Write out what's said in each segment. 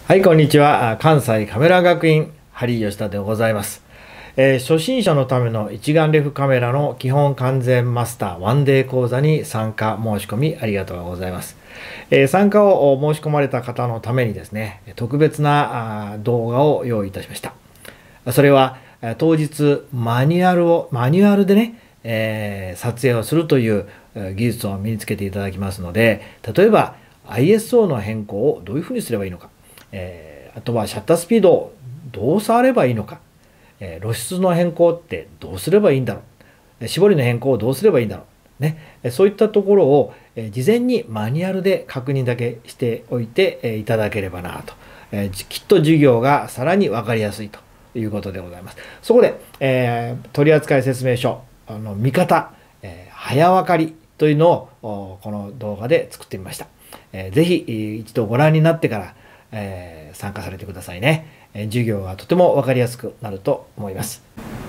はい、こんにちは。関西カメラ学院、ハリー吉田でございます。初心者のための一眼レフカメラの基本完全マスターワンデー講座に参加申し込みありがとうございます。参加を申し込まれた方のためにですね、特別な動画を用意いたしました。それは当日マニュアルでね、撮影をするという技術を身につけていただきますので、例えば ISO の変更をどういうふうにすればいいのか、あとはシャッタースピードをどう触ればいいのか、露出の変更ってどうすればいいんだろう、絞りの変更をどうすればいいんだろう、ね、そういったところを事前にマニュアルで確認だけしておいていただければなと、きっと授業がさらに分かりやすいということでございます。そこで、取扱説明書見方、早分かりというのをこの動画で作ってみました。ぜひ一度ご覧になってから参加されてくださいね。授業がとても分かりやすくなると思います。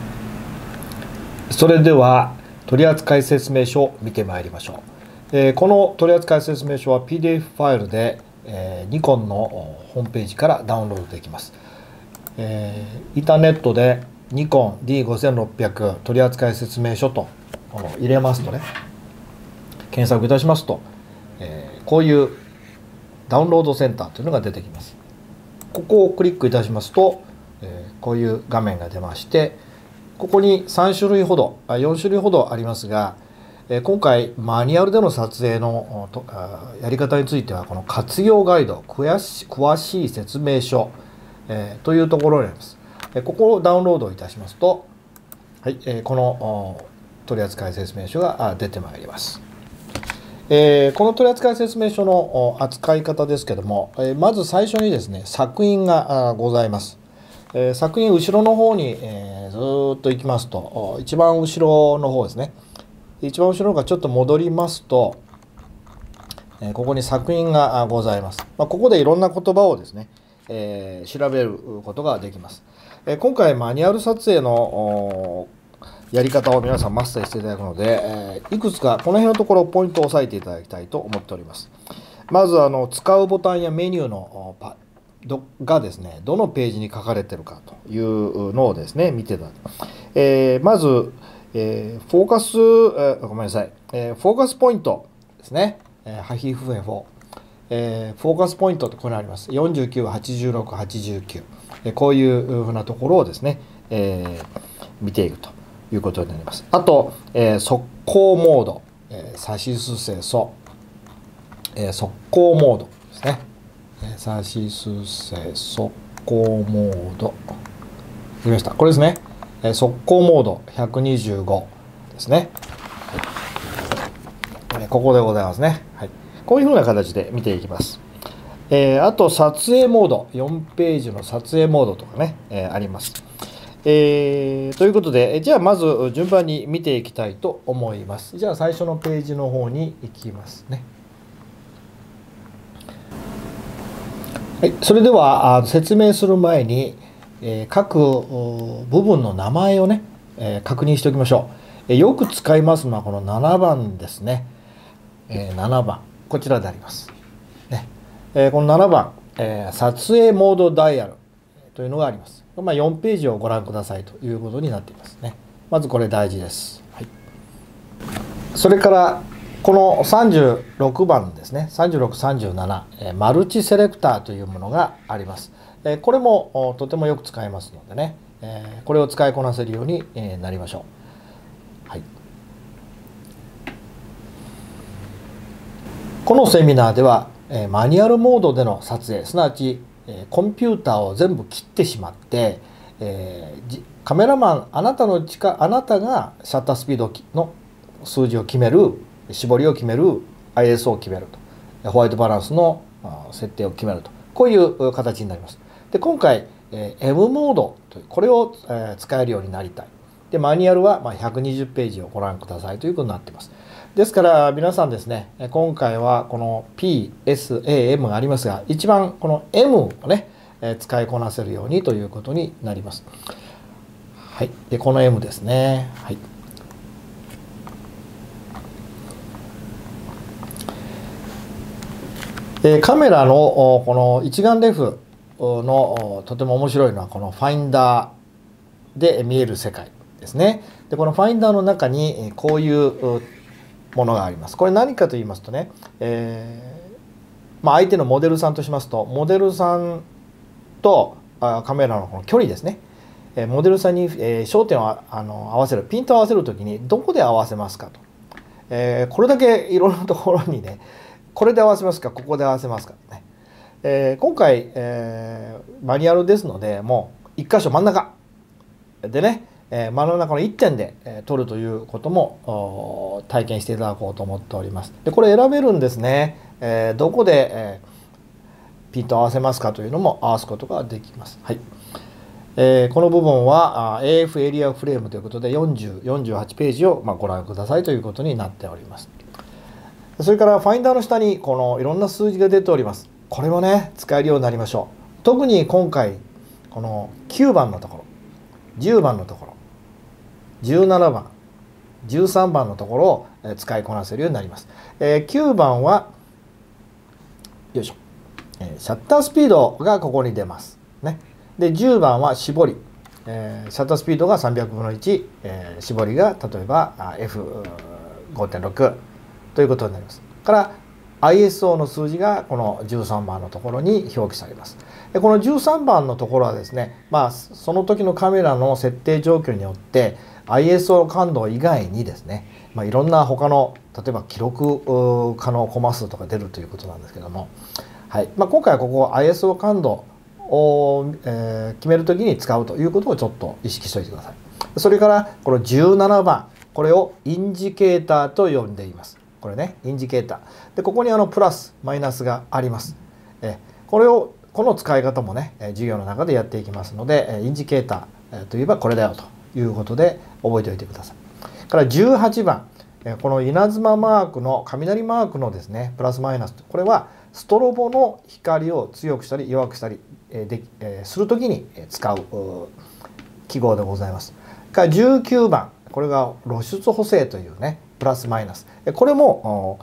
それでは取扱説明書を見てまいりましょう。この取扱説明書は PDF ファイルで、ニコンのホームページからダウンロードできます。インターネットでニコン D5600 取扱説明書と入れますとね、検索いたしますと、こういうダウンロードセンターというのが出てきます。ここをクリックいたしますと、こういう画面が出まして、ここに3種類ほど4種類ほどありますが、今回マニュアルでの撮影のやり方についてはこの活用ガイド詳しい説明書、というところになります。ここをダウンロードいたしますと、はい、この取扱説明書が出てまいります。この取扱説明書の扱い方ですけども、まず最初にですね、索引がございます。索引後ろの方にずっと行きますと、一番後ろの方ですね、一番後ろがちょっと戻りますと、ここに索引がございます。ここでいろんな言葉をですね、調べることができます。今回マニュアル撮影のやり方を皆さんマスターしていただくので、いくつかこの辺のところポイントを押さえていただきたいと思っております。まず使うボタンやメニューのがですね、どのページに書かれているかというのをですね、見ていただく。まず、フォーカス、ごめんなさい、フォーカスポイントですね。ハヒフエフォフォーカスポイントってこれあります。49、86、89。こういうふうなところをですね、見ていくということになります。あと、速攻モード、さしすせそ、速攻モードですね。さしすせ速攻モード。見ました。これですね。速攻モード125ですね。はい、ここでございますね。はい、こういうふうな形で見ていきます。あと撮影モード、4ページの撮影モードとかね、あります。ということで、じゃあまず順番に見ていきたいと思います。じゃあ最初のページの方に行きますね。はい、それでは説明する前に、各部分の名前をね、確認しておきましょう。よく使いますのはこの7番ですね。7番、こちらであります。ね、この7番、撮影モードダイヤルというのがあります。4ページをご覧くださいということになっていますね。まずこれ大事です。はい、それからこの36番ですね、36、37、マルチセレクターというものがあります。これもとてもよく使いますのでね、これを使いこなせるようになりましょう。はい、このセミナーではマニュアルモードでの撮影、すなわちコンピューターを全部切ってしまって、カメラマンあなたがシャッタースピードの数字を決める、絞りを決める、 ISO を決めると、ホワイトバランスの設定を決めると、こういう形になります。で今回 M モードというこれを使えるようになりたい。でマニュアルは120ページをご覧くださいということになっています。ですから皆さんですね、今回はこの PSAM がありますが、一番この M をね、使いこなせるようにということになります。はい、でこの M ですね。はい、カメラのこの一眼レフのとても面白いのはこのファインダーで見える世界ですね。でこのファインダーの中にこういうものがあります。これ何かと言いますとね、相手のモデルさんとしますと、モデルさんとカメラのこの距離ですね。モデルさんに焦点を合わせる、ピントを合わせる時にどこで合わせますかと、これだけいろんなところにね、これで合わせますか、ここで合わせますかね。今回、マニュアルですので、もう1箇所真ん中でね、真ん中の1点で撮るということも体験していただこうと思っております。でこれ選べるんですね。どこでピントを合わせますかというのも合わすことができます。はい。この部分は AF エリアフレームということで40、48ページをご覧くださいということになっております。それからファインダーの下にこのいろんな数字が出ております。これもね使えるようになりましょう。特に今回この9番のところ、10番のところ、17番、13番のところを使いこなせるようになります。9番はよいしょ、シャッタースピードがここに出ますね。で10番は絞り、シャッタースピードが300分の1、絞りが例えば F5.6 ということになります。から ISO の数字がこの13番のところに表記されます。でこの13番のところはですね、その時のカメラの設定状況によって ISO 感度以外にですね、いろんな他の例えば記録可能コマ数とか出るということなんですけども、はい、今回はここ ISO 感度を、決める時に使うということをちょっと意識しておいてください。それからこの17番、これをインジケーターと呼んでいます。これね、インジケーターでここにプラスマイナスがあります。この使い方もね授業の中でやっていきますので、インジケーターといえばこれだよということで覚えておいてください。から18番、この稲妻マークの雷マークのですねプラスマイナス、これはストロボの光を強くしたり弱くしたりするときに使う記号でございます。から19番、これが露出補正というねプラスマイナス、これも、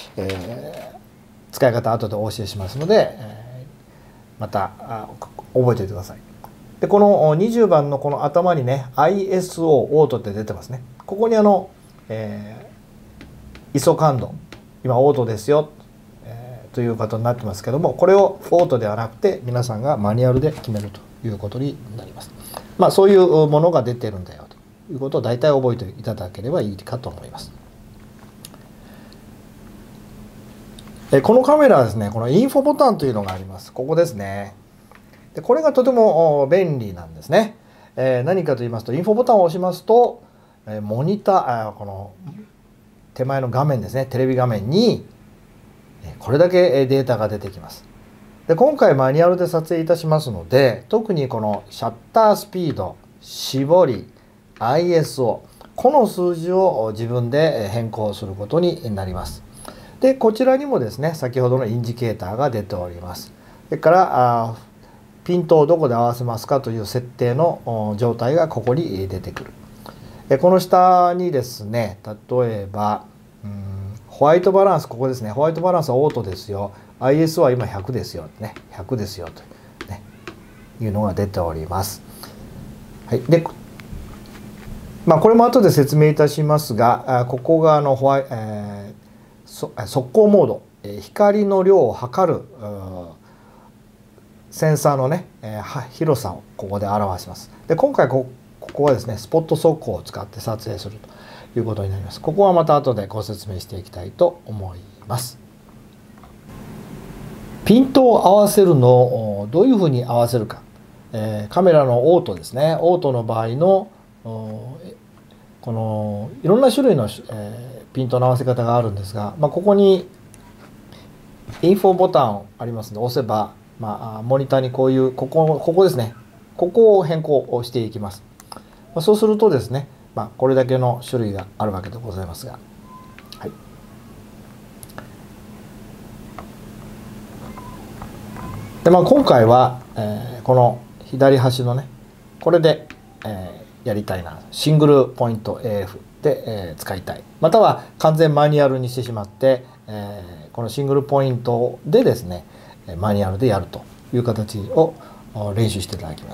使い方後でお教えしますので、また覚えておいてください。でこの20番のこの頭にね ISO オートって出てますね。ここにISO 感度今オートですよ、ということになってますけども、これをオートではなくて皆さんがマニュアルで決めるということになります。そういうものが出てるんだよということを大体覚えていただければいいかと思います。このカメラはですね、このインフォボタンというのがあります。ここですね。でこれがとても便利なんですね。何かと言いますと、インフォボタンを押しますとモニター、この手前の画面ですね、テレビ画面にこれだけデータが出てきます。で今回マニュアルで撮影いたしますので、特にこのシャッタースピード、絞り、ISO、この数字を自分で変更することになります。でこちらにもですね先ほどのインジケーターが出ております。それからピントをどこで合わせますかという設定の状態がここに出てくる。この下にですね、例えばホワイトバランス、ここですね、ホワイトバランスはオートですよ、 ISO は今100ですよね、100ですよと、ね、いうのが出ております。はい、でこれも後で説明いたしますが、ここが速攻モード、光の量を測るセンサーのね、広さをここで表します。で今回ここはですねスポット速攻を使って撮影するということになります。ここはまた後でご説明していきたいと思います。ピントを合わせるのをどういうふうに合わせるか、カメラのオートですね、オートの場合のこのいろんな種類の、ピントの合わせ方があるんですが、ここにインフォボタンありますので押せば、モニターにこういうここですね、ここを変更をしていきます。そうするとですね、これだけの種類があるわけでございますが、はい、で今回は、この左端のねこれで、やりたいな、シングルポイント AF で、使いたい、または完全マニュアルにしてしまって、このシングルポイントでですねマニュアルでやるという形を練習していただきます。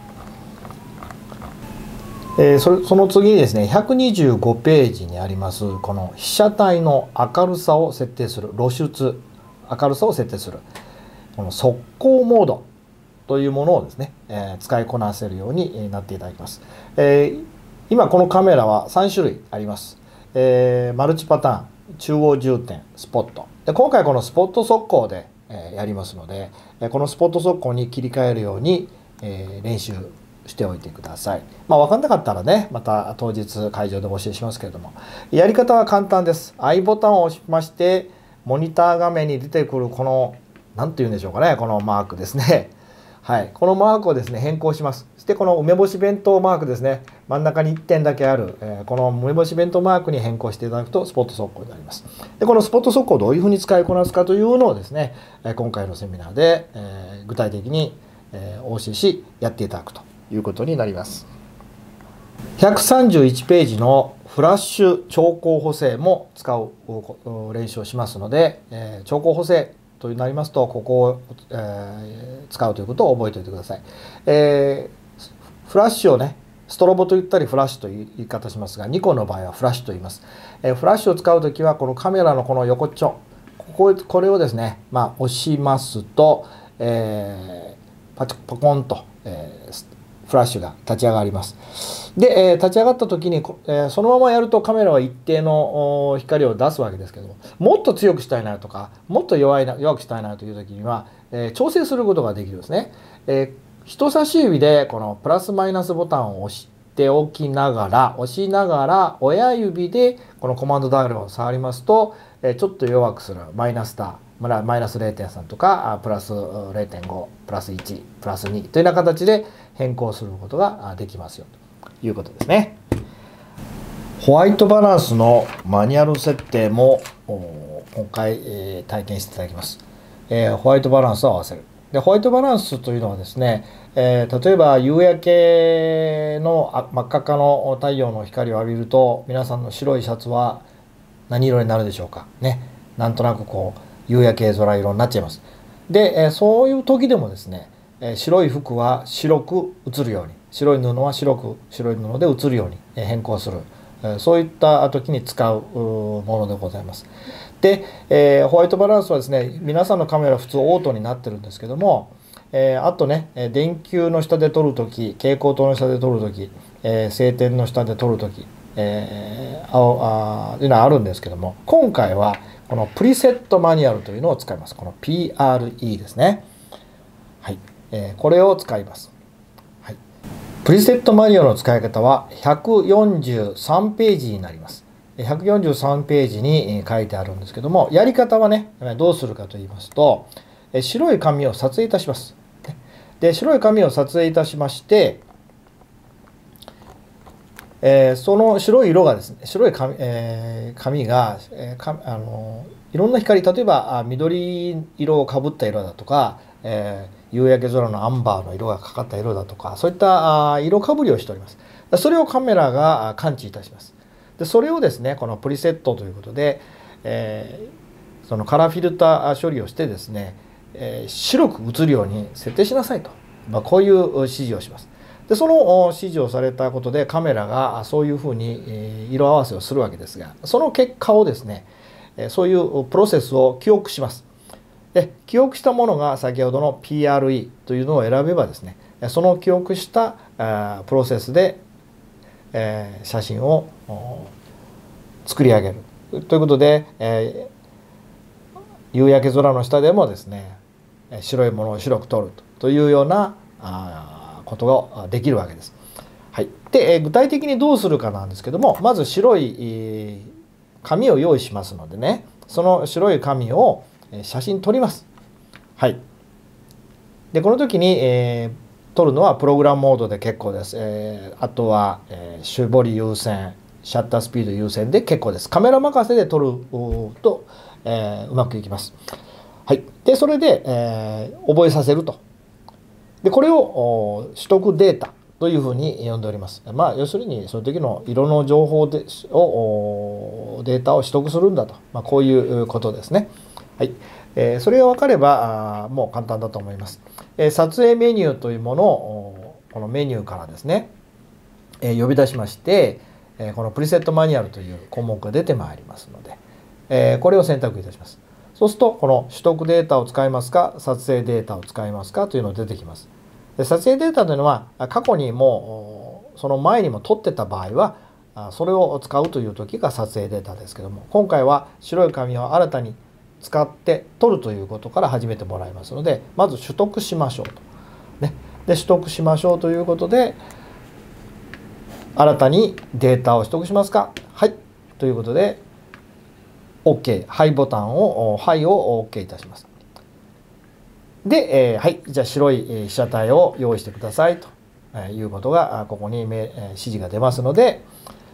その次にですね、125ページにありますこの被写体の明るさを設定する、露出明るさを設定するこの速攻モードというものをですね、使いこなせるようになっていただきます。今このカメラは3種類あります。マルチパターン、中央重点、スポットで、今回このスポット速攻でやりますので、このスポット速攻に切り替えるように練習しておいてください。分かんなかったらね、また当日会場でお教えしますけれども、やり方は簡単です。I ボタンを押しまして、モニター画面に出てくるこの何て言うんでしょうかね、このマークですね。はい、このマークをですね変更します。そしてこの梅干し弁当マークですね、真ん中に1点だけある、この梅干し弁当マークに変更していただくとスポット速攻になります。でこのスポット速攻をどういうふうに使いこなすかというのをですね、今回のセミナーで具体的にお教えしやっていただくということになります。131ページのフラッシュ調光補正も使う練習をしますので、調光補正となりますとここを、使うということを覚えておいてください。フラッシュをね、ストロボと言ったりフラッシュという言い方しますが、ニコンの場合はフラッシュと言います。フラッシュを使うときはこのカメラのこの横っちょ、これをですね、押しますと、パコンと、フラッシュが立ち上がります。で、立ち上がった時にそのままやるとカメラは一定の光を出すわけですけども、もっと強くしたいなとかもっと弱くしたいなという時には、調整することができるんですね。人差し指でこのプラスマイナスボタンを押しておきながら親指でこのコマンドダイヤルを触りますと、ちょっと弱くするマイナス0.3とかプラス0.5プラス1プラス2というような形で変更することができますよということですね。ホワイトバランスのマニュアル設定も今回体験していただきます。ホワイトバランスを合わせる。でホワイトバランスというのはですね、例えば夕焼けの真っ赤っかの太陽の光を浴びると皆さんの白いシャツは何色になるでしょうかね。なんとなくこう夕焼け空色になっちゃいます。で、そういう時でもですね、白い服は白く映るように、白い布は白い布で映るように変更する、そういった時に使うものでございます。で、ホワイトバランスはですね、皆さんのカメラ普通オートになってるんですけども、あとね、電球の下で撮る時、蛍光灯の下で撮る時、晴天の下で撮る時、いうのはあるんですけども、今回はこのプリセットマニュアルというのを使います。この PRE ですね。はい、これを使います。はい、プリセットマニュアルの使い方は143ページになります。143ページに書いてあるんですけども、やり方はね、どうするかと言いますと、白い紙を撮影いたします。で、白い紙を撮影いたしまして、その白い色がですね、白い紙が、いろんな光、例えば緑色をかぶった色だとか、夕焼け空のアンバーの色がかかった色だとか、そういった色かぶりをしております。それをカメラが感知いたします。でそれをですね、このプリセットということで、そのカラーフィルター処理をしてですね、白く映るように設定しなさいと、こういう指示をします。でその指示をされたことでカメラがそういうふうに色合わせをするわけですが、その結果をですね、そういうプロセスを記憶します。で記憶したものが先ほどの PRE というのを選べばですね、その記憶したプロセスで写真を作り上げるということで、夕焼け空の下でもですね、白いものを白く撮るというようなことができるわけです。はい、で具体的にどうするかなんですけども、まず白い紙を用意しますのでね、その白い紙を写真撮ります。はい、でこの時に、撮るのはプログラムモードで結構です。あとは、絞り優先、シャッタースピード優先で結構です。カメラ任せで撮ると、うまくいきます。はい、でそれで、覚えさせると。でこれを取得データというふうに呼んでおります。要するにその時の色の情報データを取得するんだと、こういうことですね。はい、 それが分かればもう簡単だと思います。撮影メニューというものをこのメニューからですね、呼び出しまして、このプリセットマニュアルという項目が出てまいりますので、これを選択いたします。そうするとこの取得データを使いますか、撮影データを使いますかというのが出てきます。で撮影データというのは過去にもその前にも撮ってた場合はそれを使うという時が撮影データですけども、今回は白い紙を新たに使って取るということから始めてもらいますので、まず取得しましょうと。ね、で取得しましょうということで、新たにデータを取得しますか、はいということで OK、はいボタンをはいを OK いたします。で、はい、じゃあ白い被写体を用意してくださいということがここに指示が出ますので、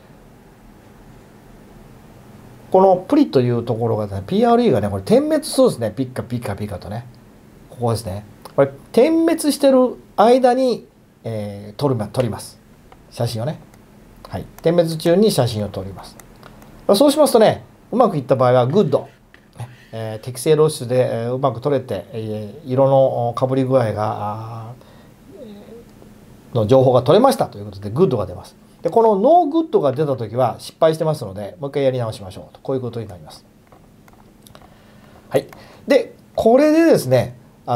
このプリというところが、ね、PRE がね、これ点滅するんですね。ピッカピカピカとね。ここですね。これ点滅してる間に、撮ります。写真をね。はい。点滅中に写真を撮ります。そうしますとね、うまくいった場合はグッド。適正露出で、うまく撮れて、色のかぶり具合がの情報が取れましたということでグッドが出ます。でこのノーグッドが出た時は失敗してますので、もう一回やり直しましょうと、こういうことになります。はい。でこれでですね、グ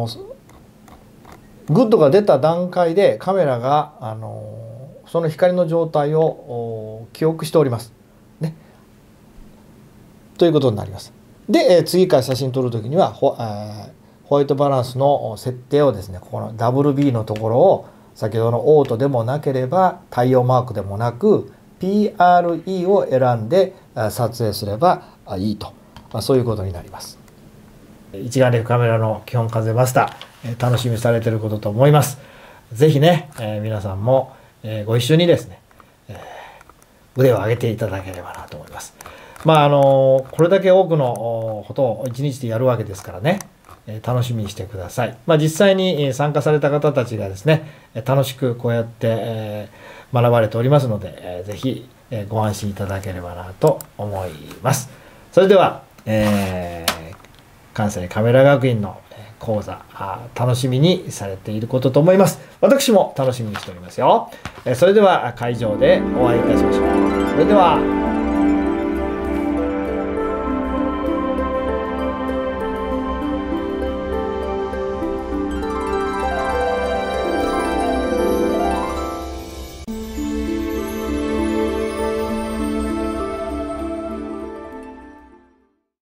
ッドが出た段階でカメラが、その光の状態を記憶しております。ね。ということになります。で、次から写真撮る時にはホワイトバランスの設定をですね、ここの WB のところを先ほどのオートでもなければ太陽マークでもなく PRE を選んで撮影すればいいと、そういうことになります。一眼レフカメラの基本完全マスター、楽しみにされていることと思います。ぜひね、皆さんもご一緒にですね、腕を上げていただければなと思います。これだけ多くのことを一日でやるわけですからね、楽しみにしてください。実際に参加された方たちがですね、楽しくこうやって学ばれておりますので、ぜひご安心いただければなと思います。それでは、関西カメラ学院の講座楽しみにされていることと思います。私も楽しみにしておりますよ。それでは会場でお会いいたしましょう。それでは。